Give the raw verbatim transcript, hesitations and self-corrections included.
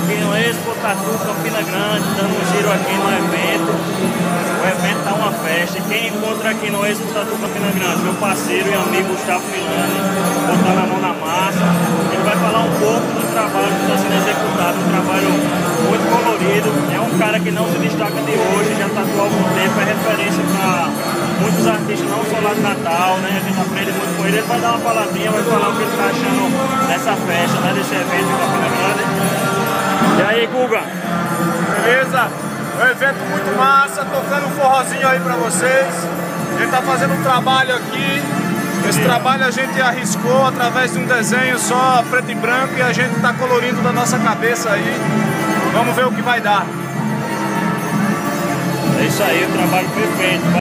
aqui no Expo Tatu Campina Grande, dando um giro aqui no evento. O evento tá uma festa. E quem encontra aqui no Expo Tatu Campina Grande? Meu parceiro e amigo Gustavo Milani, botando a mão na massa. Ele vai falar um pouco do trabalho que está sendo executado, um trabalho muito colorido. É um cara que não se destaca de hoje, já tatuou há algum tempo, é referência para muitos artistas, não só lá de Natal, né? A gente aprende muito com ele. Ele vai dar uma palavrinha, vai falar o que ele está achando dessa festa, né? Desse evento em Campina Grande. E aí, Guga? Beleza? Um evento muito massa, tocando um forrozinho aí pra vocês. A gente tá fazendo um trabalho aqui. Esse trabalho a gente arriscou através de um desenho só preto e branco e a gente tá colorindo da nossa cabeça aí. Vamos ver o que vai dar. É isso aí, o trabalho perfeito.